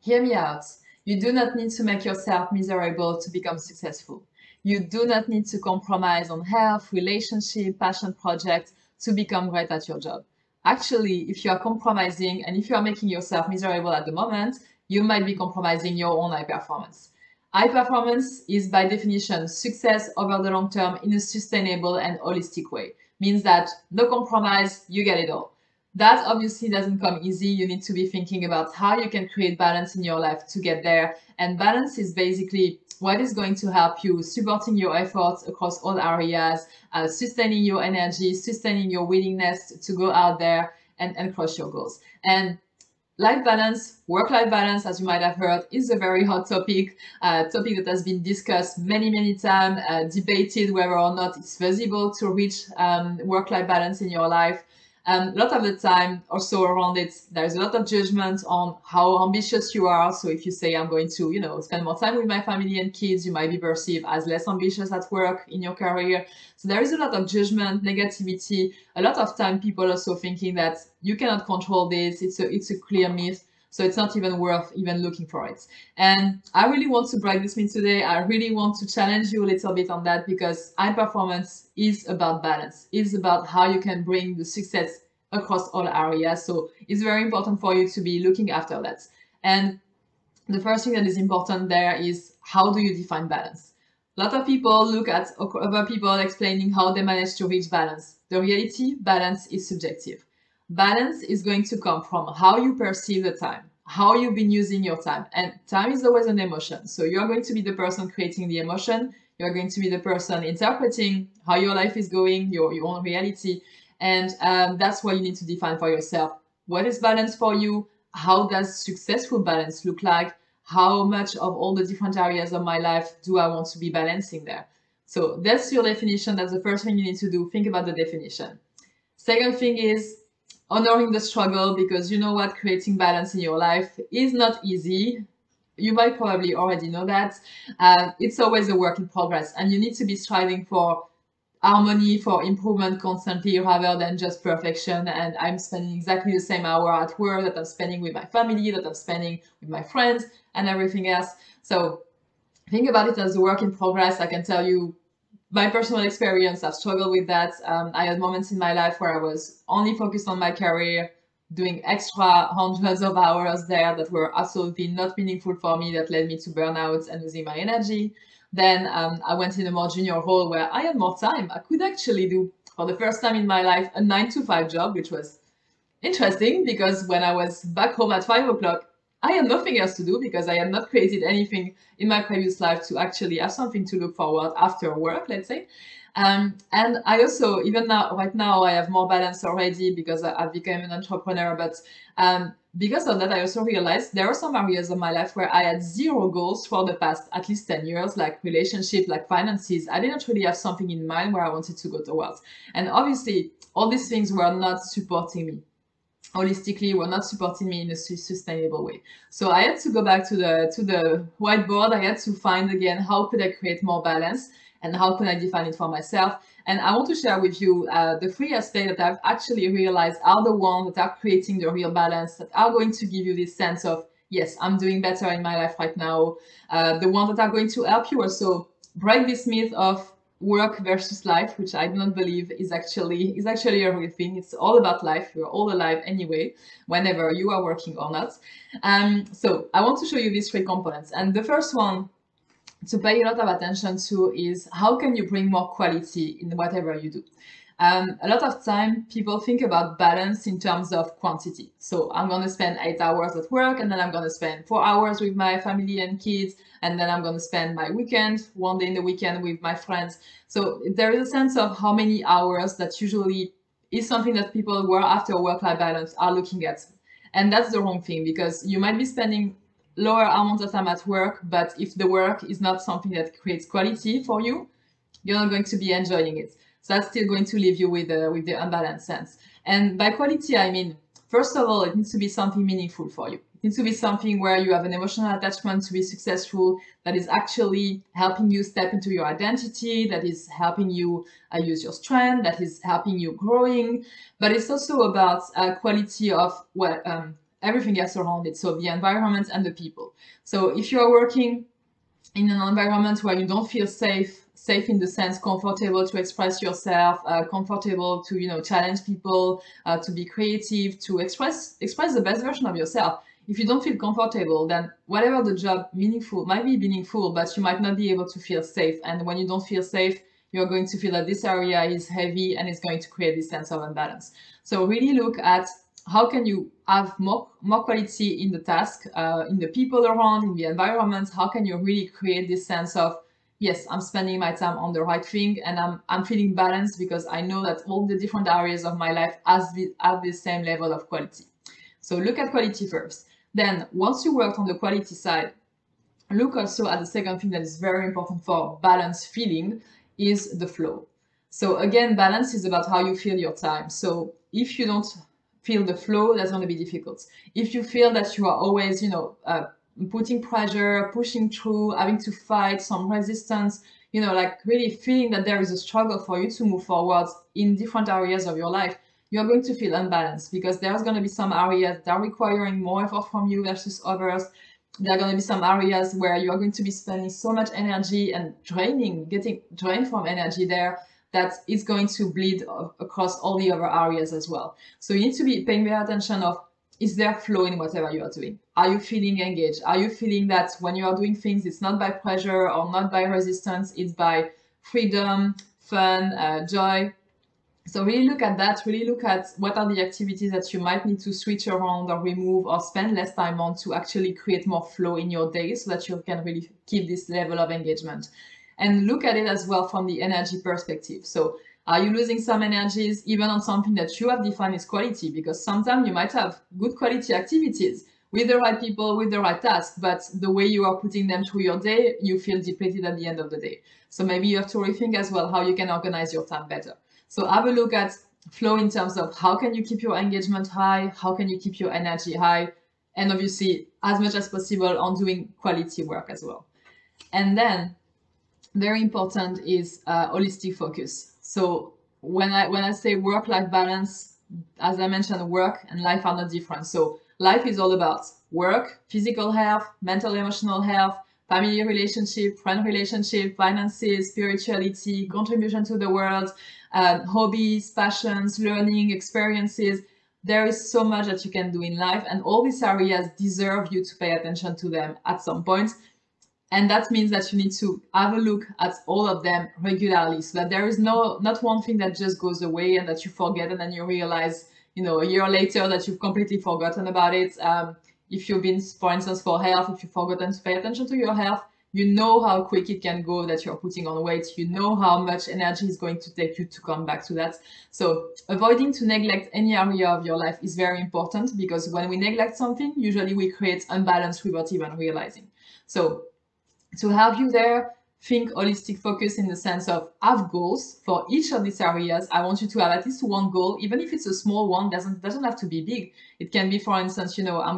Hear me out. You do not need to make yourself miserable to become successful. You do not need to compromise on health, relationship, passion projects to become great at your job. Actually, if you are compromising and if you are making yourself miserable at the moment, you might be compromising your own high performance. High performance is by definition success over the long term in a sustainable and holistic way. Means that no compromise, you get it all. That obviously doesn't come easy. You need to be thinking about how you can create balance in your life to get there. And balance is basically what is going to help you supporting your efforts across all areas, sustaining your energy, sustaining your willingness to go out there and crush your goals. And life balance, work-life balance, as you might have heard, is a very hot topic, topic that has been discussed many, many times, debated whether or not it's feasible to reach work-life balance in your life. A lot of the time also around it, there's a lot of judgment on how ambitious you are. So if you say, I'm going to, spend more time with my family and kids, you might be perceived as less ambitious at work in your career. So there is a lot of judgment, negativity, a lot of time people also thinking that you cannot control this. It's a clear myth. So it's not even worth even looking for it. And I really want to break this myth today. I really want to challenge you a little bit on that because high performance is about balance. It's about how you can bring the success across all areas. So it's very important for you to be looking after that. And the first thing that is important there is how do you define balance? A lot of people look at other people explaining how they manage to reach balance. The reality, balance is subjective. Balance is going to come from how you perceive the time, how you've been using your time. And time is always an emotion. So you're going to be the person creating the emotion. You're going to be the person interpreting how your life is going, your own reality. And that's what you need to define for yourself. What is balance for you? How does successful balance look like? How much of all the different areas of my life do I want to be balancing there? So that's your definition. That's the first thing you need to do. Think about the definition. Second thing is honoring the struggle, because you know what, creating balance in your life is not easy. You might probably already know that. It's always a work in progress, and you need to be striving for harmony, for improvement constantly rather than just perfection. And I'm spending exactly the same hour at work that I'm spending with my family, that I'm spending with my friends and everything else. So think about it as a work in progress. I can tell you my personal experience, I've struggled with that. I had moments in my life where I was only focused on my career, doing extra hundreds of hours there that were absolutely not meaningful for me, that led me to burnout and losing my energy. Then I went in a more junior role where I had more time. I could actually do, for the first time in my life, a 9-to-5 job, which was interesting because when I was back home at 5 o'clock, I had nothing else to do because I had not created anything in my previous life to actually have something to look forward after work, let's say. And I also, even now, right now, I have more balance already because I've become an entrepreneur. But because of that, I also realized there are some areas of my life where I had zero goals for the past at least 10 years, like relationship, like finances. I didn't really have something in mind where I wanted to go towards. And obviously, all these things were not supporting me holistically, were not supporting me in a sustainable way. So I had to go back to the whiteboard. I had to find again how could I create more balance and how can I define it for myself. And I want to share with you the 3 aspects that I've actually realized are the ones that are creating the real balance, that are going to give you this sense of, yes, I'm doing better in my life right now. The ones that are going to help you also break this myth of work versus life, which I do not believe is actually a real thing. It's all about life. We're all alive anyway, whenever you are working or not. So I want to show you these 3 components. And the first one to pay a lot of attention to is how can you bring more quality in whatever you do. A lot of time people think about balance in terms of quantity. So I'm going to spend 8 hours at work, and then I'm going to spend 4 hours with my family and kids, and then I'm going to spend my weekend, one day in the weekend with my friends. So there is a sense of how many hours that usually is something that people who are after work-life balance are looking at. And that's the wrong thing, because you might be spending lower amounts of time at work, but if the work is not something that creates quality for you, you're not going to be enjoying it. So that's still going to leave you with the unbalanced sense. And by quality, I mean, first of all, it needs to be something meaningful for you. It needs to be something where you have an emotional attachment to be successful, that is actually helping you step into your identity, that is helping you use your strength, that is helping you growing. But it's also about quality of everything else around it. So the environment and the people. So if you are working in an environment where you don't feel safe in the sense comfortable to express yourself, comfortable to challenge people, to be creative, to express the best version of yourself. If you don't feel comfortable, then whatever the job might be meaningful, but you might not be able to feel safe. And when you don't feel safe, you're going to feel that this area is heavy and it's going to create this sense of imbalance. So really look at how can you have more quality in the task, in the people around, in the environment. How can you really create this sense of, yes, I'm spending my time on the right thing and I'm feeling balanced because I know that all the different areas of my life have the same level of quality. So look at quality first. Then once you worked on the quality side, look also at the second thing that is very important for balance feeling is the flow. So again, balance is about how you feel your time. So if you don't feel the flow, that's going to be difficult. If you feel that you are always, putting pressure, pushing through, having to fight some resistance, like really feeling that there is a struggle for you to move forward in different areas of your life, you're going to feel unbalanced because there's going to be some areas that are requiring more effort from you versus others. There are going to be some areas where you are going to be spending so much energy and getting drained from energy there that it's going to bleed across all the other areas as well. So you need to be paying very attention of, is there flow in whatever you are doing? Are you feeling engaged? Are you feeling that when you are doing things, it's not by pressure or not by resistance, it's by freedom, fun, joy? So really look at that, really look at what are the activities that you might need to switch around or remove or spend less time on to actually create more flow in your day so that you can really keep this level of engagement. And look at it as well from the energy perspective. So are you losing some energies even on something that you have defined as quality? Because sometimes you might have good quality activities with the right people, with the right task, but the way you are putting them through your day, you feel depleted at the end of the day. So maybe you have to rethink as well how you can organize your time better. So have a look at flow in terms of how can you keep your engagement high, how can you keep your energy high, and obviously as much as possible on doing quality work as well. And then very important is holistic focus. So when I say work-life balance, as I mentioned, work and life are not different. So life is all about work, physical health, mental, emotional health, family relationship, friend relationship, finances, spirituality, contribution to the world, hobbies, passions, learning, experiences. There is so much that you can do in life, and all these areas deserve you to pay attention to them at some point. And that means that you need to have a look at all of them regularly so that there is not one thing that just goes away and that you forget and then you realize, a year later that you've completely forgotten about it. If you've been, for instance, for health, if you've forgotten to pay attention to your health, you know how quick it can go that you're putting on weight. You know how much energy is going to take you to come back to that. So avoiding to neglect any area of your life is very important because when we neglect something, usually we create imbalance without even realizing. So to help you there, think holistic focus in the sense of have goals for each of these areas. I want you to have at least one goal, even if it's a small one, doesn't have to be big. It can be, for instance,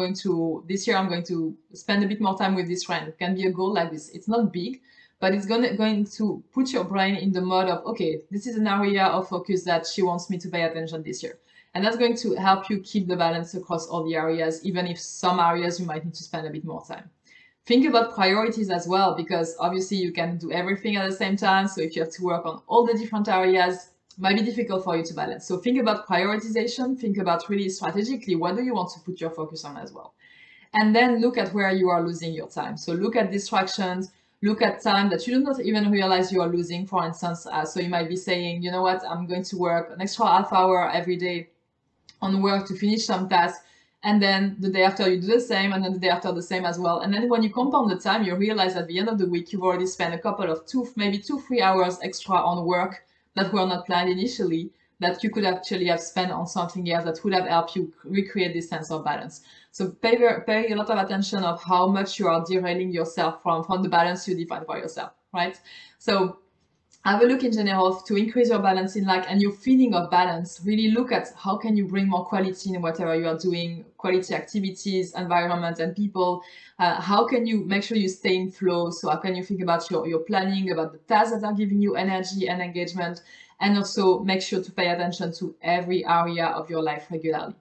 this year I'm going to spend a bit more time with this friend. It can be a goal like this. It's not big, but it's going to put your brain in the mode of, okay, this is an area of focus that she wants me to pay attention this year. And that's going to help you keep the balance across all the areas, even if some areas you might need to spend a bit more time. Think about priorities as well, because obviously you can do everything at the same time. So if you have to work on all the different areas, it might be difficult for you to balance. So think about prioritization, think about really strategically, what do you want to put your focus on as well? And then look at where you are losing your time. So look at distractions, look at time that you do not even realize you are losing, for instance. So you might be saying, you know what, I'm going to work an extra half hour every day on work to finish some tasks. And then the day after you do the same, and then the day after the same as well. And then when you compound the time, you realize at the end of the week, you've already spent a couple of 2-3 hours extra on work that were not planned initially, that you could actually have spent on something else that would have helped you recreate this sense of balance. So pay a lot of attention of how much you are derailing yourself from the balance you define for yourself, right? So have a look in general to increase your balance in life and your feeling of balance. Really look at how can you bring more quality in whatever you are doing, quality activities, environment, and people. How can you make sure you stay in flow? So how can you think about your planning, about the tasks that are giving you energy and engagement, and also make sure to pay attention to every area of your life regularly.